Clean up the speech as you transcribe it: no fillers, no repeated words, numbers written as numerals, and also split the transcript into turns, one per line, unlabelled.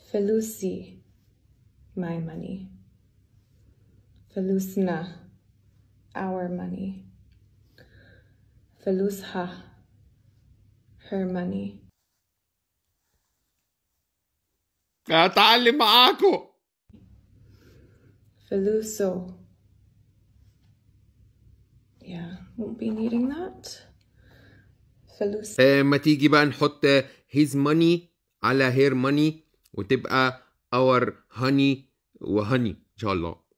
فلوسي my money. فلوسنا our money. فلوسها her money.
اتعلم معاكو.
فلوسو. Yeah, won't be needing that. فلوس.
ما تيجي بقى نحط his money على her money وتبقى our honey وهني ان شاء الله.